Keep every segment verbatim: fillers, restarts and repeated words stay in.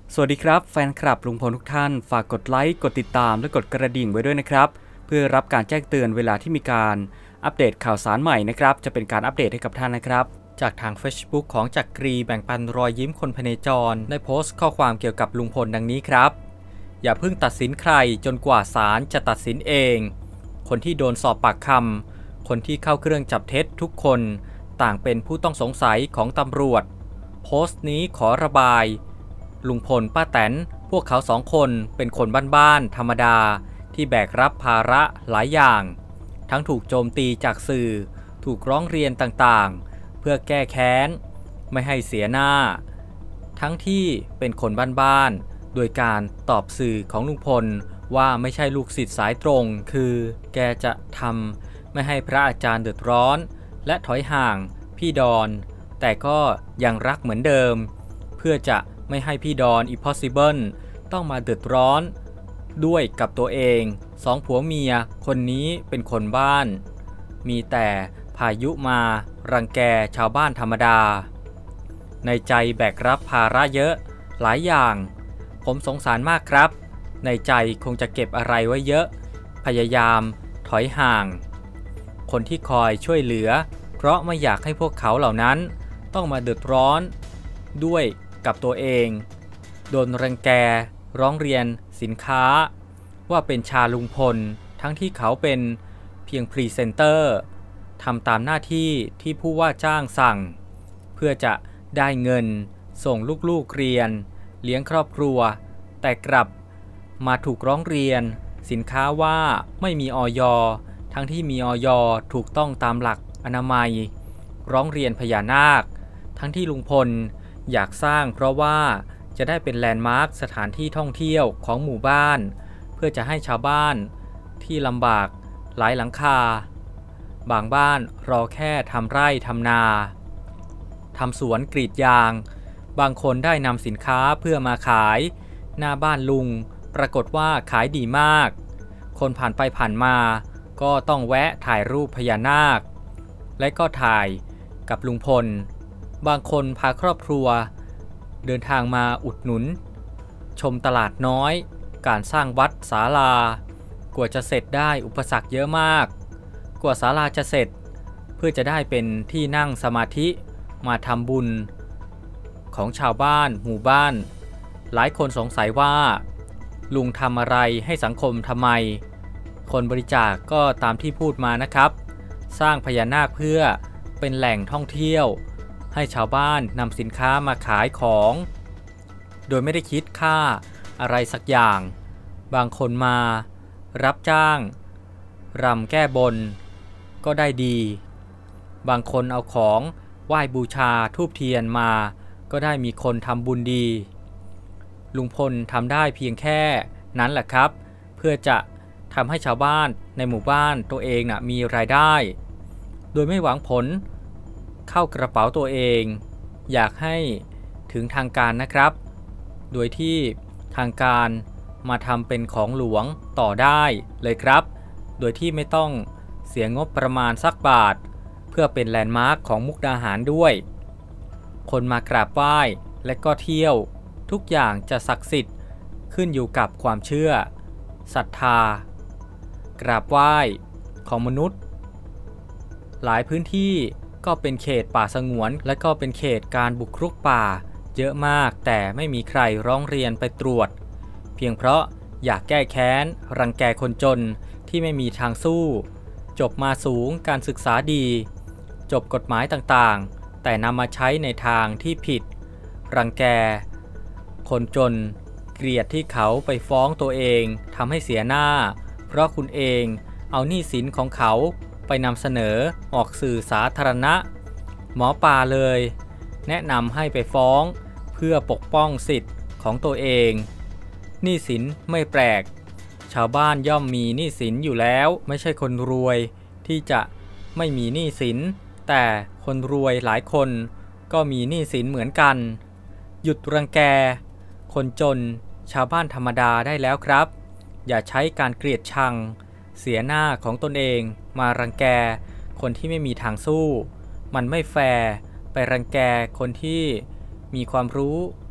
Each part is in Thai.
สวัสดีครับแฟนคลับลุงพลทุกท่านฝากกดไลค์กดติดตามและกดกระดิ่งไว้ด้วยนะครับเพื่อรับการแจ้งเตือนเวลาที่มีการอัปเดตข่าวสารใหม่นะครับจะเป็นการอัปเดตให้กับท่านนะครับจากทาง Facebook ของจักรีแบ่งปันรอยยิ้มคนพเนจรได้โพสต์ข้อความเกี่ยวกับลุงพลดังนี้ครับอย่าเพิ่งตัดสินใครจนกว่าศาลจะตัดสินเองคนที่โดนสอบปากคำคนที่เข้าเครื่องจับเท็จทุกคนต่างเป็นผู้ต้องสงสัยของตำรวจโพสต์นี้ขอระบายลุงพลป้าแตนพวกเขาสองคนเป็นคนบ้านๆธรรมดาที่แบกรับภาระหลายอย่างทั้งถูกโจมตีจากสื่อถูกร้องเรียนต่างๆเพื่อแก้แค้นไม่ให้เสียหน้าทั้งที่เป็นคนบ้านๆโดยการตอบสื่อของลุงพลว่าไม่ใช่ลูกศิษย์สายตรงคือแกจะทำไม่ให้พระอาจารย์เดือดร้อนและถอยห่างพี่ดอนแต่ก็ยังรักเหมือนเดิมเพื่อจะไม่ให้พี่ดอน Impossible ต้องมาเดือดร้อนด้วยกับตัวเองสองผัวเมียคนนี้เป็นคนบ้านมีแต่พายุมารังแกชาวบ้านธรรมดาในใจแบกรับภาระเยอะหลายอย่างผมสงสารมากครับในใจคงจะเก็บอะไรไว้เยอะพยายามถอยห่างคนที่คอยช่วยเหลือเพราะไม่อยากให้พวกเขาเหล่านั้นต้องมาเดือดร้อนด้วยกับตัวเองโดนรังแกร้องเรียนสินค้าว่าเป็นชาลุงพลทั้งที่เขาเป็นเพียงพรีเซนเตอร์ทำตามหน้าที่ที่ผู้ว่าจ้างสั่งเพื่อจะได้เงินส่งลูกๆเรียนเลี้ยงครอบครัวแต่กลับมาถูกร้องเรียนสินค้าว่าไม่มีอย.ทั้งที่มีอย.ถูกต้องตามหลักอนามัยร้องเรียนพญานาคทั้งที่ลุงพลอยากสร้างเพราะว่าจะได้เป็นแลนด์มาร์คสถานที่ท่องเที่ยวของหมู่บ้านเพื่อจะให้ชาวบ้านที่ลำบากหลายหลังคาบางบ้านรอแค่ทำไร่ทำนาทำสวนกรีดยางบางคนได้นำสินค้าเพื่อมาขายหน้าบ้านลุงปรากฏว่าขายดีมากคนผ่านไปผ่านมาก็ต้องแวะถ่ายรูปพญานาคและก็ถ่ายกับลุงพลบางคนพาครอบครัวเดินทางมาอุดหนุนชมตลาดน้อยการสร้างวัดศาลากว่าจะเสร็จได้อุปสรรคเยอะมากกว่าศาลาจะเสร็จเพื่อจะได้เป็นที่นั่งสมาธิมาทำบุญของชาวบ้านหมู่บ้านหลายคนสงสัยว่าลุงทำอะไรให้สังคมทำไมคนบริจาค ก็ตามที่พูดมานะครับสร้างพญานาคเพื่อเป็นแหล่งท่องเที่ยวให้ชาวบ้านนำสินค้ามาขายของโดยไม่ได้คิดค่าอะไรสักอย่างบางคนมารับจ้างรำแก้บนก็ได้ดีบางคนเอาของไหว้บูชาธูปเทียนมาก็ได้มีคนทำบุญดีลุงพลทำได้เพียงแค่นั้นแหละครับเพื่อจะทำให้ชาวบ้านในหมู่บ้านตัวเองนะมีรายได้โดยไม่หวังผลเข้ากระเป๋าตัวเองอยากให้ถึงทางการนะครับโดยที่ทางการมาทำเป็นของหลวงต่อได้เลยครับโดยที่ไม่ต้องเสียงบประมาณสักบาทเพื่อเป็นแลนด์มาร์คของมุกดาหารด้วยคนมากราบไหว้และก็เที่ยวทุกอย่างจะศักดิ์สิทธิ์ขึ้นอยู่กับความเชื่อศรัทธากราบไหว้ของมนุษย์หลายพื้นที่ก็เป็นเขตป่าสงวนและก็เป็นเขตการบุกรุกป่าเยอะมากแต่ไม่มีใครร้องเรียนไปตรวจเพียงเพราะอยากแก้แค้นรังแกคนจนที่ไม่มีทางสู้จบมาสูงการศึกษาดีจบกฎหมายต่างๆแต่นำมาใช้ในทางที่ผิดรังแกคนจนเกลียดที่เขาไปฟ้องตัวเองทำให้เสียหน้าเพราะคุณเองเอาหนี้สินของเขาไปนำเสนอออกสื่อสาธารณะหมอปลาเลยแนะนำให้ไปฟ้องเพื่อปกป้องสิทธิ์ของตัวเองหนี้สินไม่แปลกชาวบ้านย่อมมีหนี้สินอยู่แล้วไม่ใช่คนรวยที่จะไม่มีหนี้สินแต่คนรวยหลายคนก็มีหนี้สินเหมือนกันหยุดรังแกคนจนชาวบ้านธรรมดาได้แล้วครับอย่าใช้การเกลียดชังเสียหน้าของตนเองมารังแกคนที่ไม่มีทางสู้มันไม่แฟร์ไปรังแกคนที่มีความรู้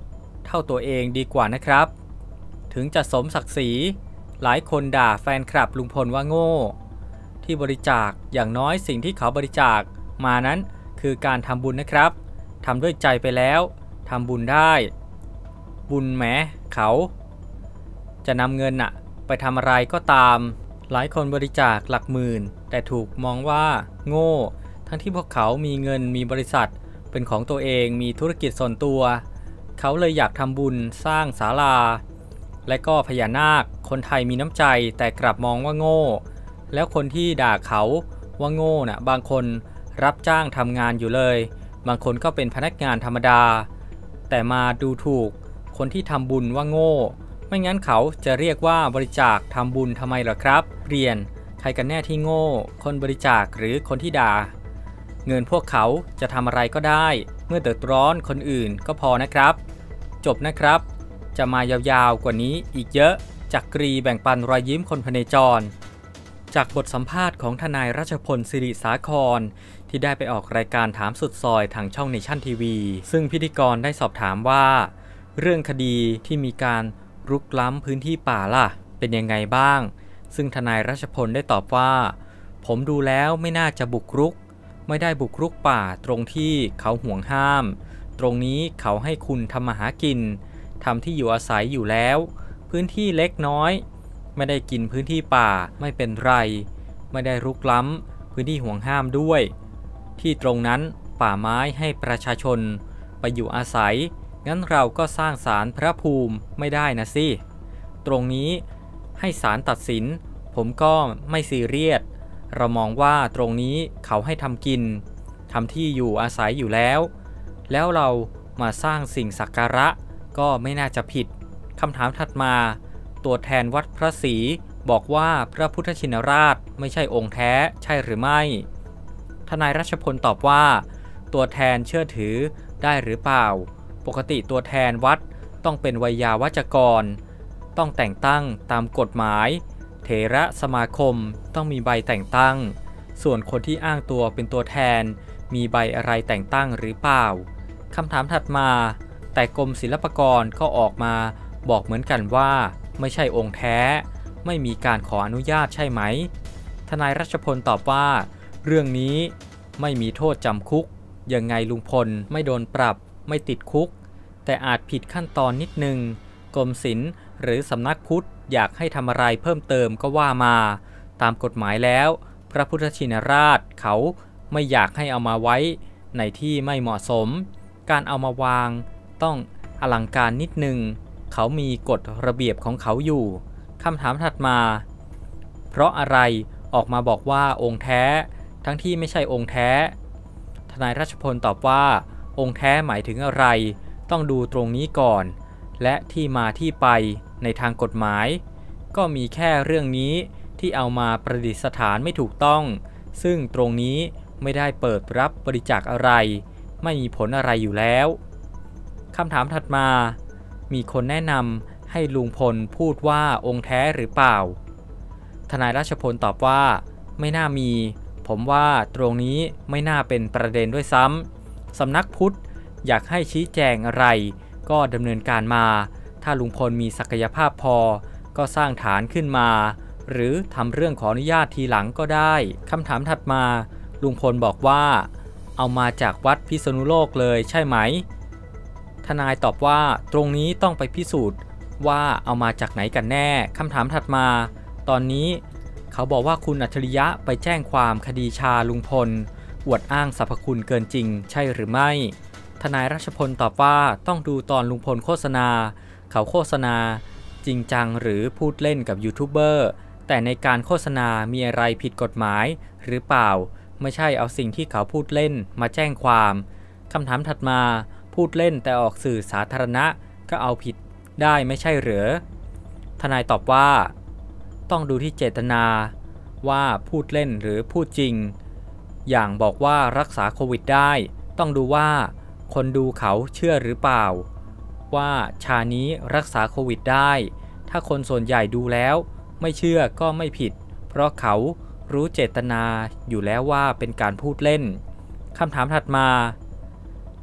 เท่าตัวเองดีกว่านะครับถึงจะสมศักดิ์ศรีหลายคนด่าแฟนคลับลุงพลว่าโง่ที่บริจาคอย่างน้อยสิ่งที่เขาบริจาคมานั้นคือการทำบุญนะครับทำด้วยใจไปแล้วทำบุญได้บุญแหมเขาจะนำเงินน่ะไปทำอะไรก็ตามหลายคนบริจาคหลักหมื่นแต่ถูกมองว่าโง่ทั้งที่พวกเขามีเงินมีบริษัทเป็นของตัวเองมีธุรกิจส่วนตัวเขาเลยอยากทำบุญสร้างศาลาและก็พญานาคคนไทยมีน้ำใจแต่กลับมองว่าโง่แล้วคนที่ด่าเขาว่าโง่น่ะบางคนรับจ้างทำงานอยู่เลยบางคนก็เป็นพนักงานธรรมดาแต่มาดูถูกคนที่ทำบุญว่าโง่ไม่งั้นเขาจะเรียกว่าบริจาคทำบุญทำไมล่ะครับเรียนใครกันแน่ที่โง่คนบริจาคหรือคนที่ด่าเงินพวกเขาจะทำอะไรก็ได้เมื่อเดือดร้อนคนอื่นก็พอนะครับจบนะครับจะมายาวๆกว่านี้อีกเยอะจักรีแบ่งปันรอยยิ้มคนพเนจรจากบทสัมภาษณ์ของทนายรัชพลศิริสาครที่ได้ไปออกรายการถามสุดซอยทางช่องเนชั่นทีวีซึ่งพิธีกรได้สอบถามว่าเรื่องคดีที่มีการรุกล้ำพื้นที่ป่าล่ะเป็นยังไงบ้างซึ่งทนายรัชพลได้ตอบว่าผมดูแล้วไม่น่าจะบุกรุกไม่ได้บุกรุกป่าตรงที่เขาห่วงห้ามตรงนี้เขาให้คุณทำมาหากินทำที่อยู่อาศัยอยู่แล้วพื้นที่เล็กน้อยไม่ได้กินพื้นที่ป่าไม่เป็นไรไม่ได้รุกล้ำพื้นที่ห่วงห้ามด้วยที่ตรงนั้นป่าไม้ให้ประชาชนไปอยู่อาศัยงั้นเราก็สร้างศาลพระภูมิไม่ได้นะสิตรงนี้ให้ศาลตัดสินผมก็ไม่ซีเรียสเรามองว่าตรงนี้เขาให้ทำกินทำที่อยู่อาศัยอยู่แล้วแล้วเรามาสร้างสิ่งสักการะก็ไม่น่าจะผิดคำถามถัดมาตัวแทนวัดพระศรีบอกว่าพระพุทธชินราชไม่ใช่องค์แท้ใช่หรือไม่ทนายรัชพลตอบว่าตัวแทนเชื่อถือได้หรือเปล่าปกติตัวแทนวัดต้องเป็นไวยาวัจกรต้องแต่งตั้งตามกฎหมายเถระสมาคมต้องมีใบแต่งตั้งส่วนคนที่อ้างตัวเป็นตัวแทนมีใบอะไรแต่งตั้งหรือเปล่าคำถามถัดมาแต่กรมศิลปากรก็ออกมาบอกเหมือนกันว่าไม่ใช่องค์แท้ไม่มีการขออนุญาตใช่ไหมทนายรัชพลตอบว่าเรื่องนี้ไม่มีโทษจำคุกยังไงลุงพลไม่โดนปรับไม่ติดคุกแต่อาจผิดขั้นตอนนิดนึงกรมศิลป์หรือสำนักพุทธอยากให้ทำอะไรเพิ่มเติมก็ว่ามาตามกฎหมายแล้วพระพุทธชินราชเขาไม่อยากให้เอามาไว้ในที่ไม่เหมาะสมการเอามาวางต้องอลังการนิดนึงเขามีกฎระเบียบของเขาอยู่คำถามถัดมาเพราะอะไรออกมาบอกว่าองค์แท้ทั้งที่ไม่ใช่องค์แท้ทนายรัชพลตอบว่าองค์แท้หมายถึงอะไรต้องดูตรงนี้ก่อนและที่มาที่ไปในทางกฎหมายก็มีแค่เรื่องนี้ที่เอามาประดิษฐานไม่ถูกต้องซึ่งตรงนี้ไม่ได้เปิดรับบริจาคอะไรไม่มีผลอะไรอยู่แล้วคำถามถัดมามีคนแนะนำให้ลุงพลพูดว่าองค์แท้หรือเปล่าทนายรัชพลตอบว่าไม่น่ามีผมว่าตรงนี้ไม่น่าเป็นประเด็นด้วยซ้ำสำนักพุทธอยากให้ชี้แจงอะไรก็ดำเนินการมาถ้าลุงพลมีศักยภาพพอก็สร้างฐานขึ้นมาหรือทำเรื่องขออนุญาตทีหลังก็ได้คำถามถัดมาลุงพลบอกว่าเอามาจากวัดพิษณุโลกเลยใช่ไหมทนายตอบว่าตรงนี้ต้องไปพิสูจน์ว่าเอามาจากไหนกันแน่คำถามถัดมาตอนนี้เขาบอกว่าคุณอัจฉริยะไปแจ้งความคดีชาลุงพลอวดอ้างสรรพคุณเกินจริงใช่หรือไม่ทนายรัชพลตอบว่าต้องดูตอนลุงพลโฆษณาเขาโฆษณาจริงจังหรือพูดเล่นกับยูทูบเบอร์แต่ในการโฆษณามีอะไรผิดกฎหมายหรือเปล่าไม่ใช่เอาสิ่งที่เขาพูดเล่นมาแจ้งความคำถามถัดมาพูดเล่นแต่ออกสื่อสาธารณะก็เอาผิดได้ไม่ใช่หรือทนายตอบว่าต้องดูที่เจตนาว่าพูดเล่นหรือพูดจริงอย่างบอกว่ารักษาโควิดได้ต้องดูว่าคนดูเขาเชื่อหรือเปล่าว่าชานี้รักษาโควิดได้ถ้าคนส่วนใหญ่ดูแล้วไม่เชื่อก็ไม่ผิดเพราะเขารู้เจตนาอยู่แล้วว่าเป็นการพูดเล่นคำถามถัดมา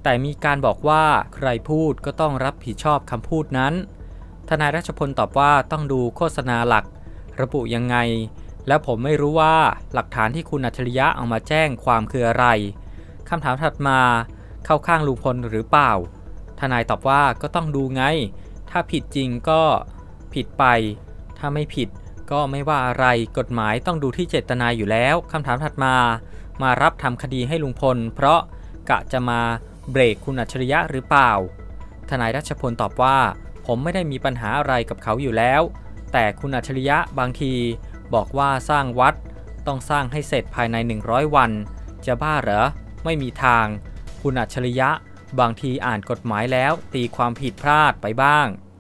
แต่มีการบอกว่าใครพูดก็ต้องรับผิดชอบคำพูดนั้นทนายรัชพลตอบว่าต้องดูโฆษณาหลักระบุยังไงแล้วผมไม่รู้ว่าหลักฐานที่คุณอัจฉริยะเอามาแจ้งความคืออะไรคำถามถัดมาเข้าข้างลุงพลหรือเปล่าทนายตอบว่าก็ต้องดูไงถ้าผิดจริงก็ผิดไปถ้าไม่ผิดก็ไม่ว่าอะไรกฎหมายต้องดูที่เจตนาอยู่แล้วคำถามถัดมามารับทำคดีให้ลุงพลเพราะกะจะมาเบรกคุณอัจฉริยะหรือเปล่าทนายรัชพลตอบว่าผมไม่ได้มีปัญหาอะไรกับเขาอยู่แล้วแต่คุณอัจฉริยะบางทีบอกว่าสร้างวัดต้องสร้างให้เสร็จภายในหนึ่งร้อยวันจะบ้าเหรอไม่มีทางคุณอัจฉริยะบางทีอ่านกฎหมายแล้วตีความผิดพลาดไปบ้าง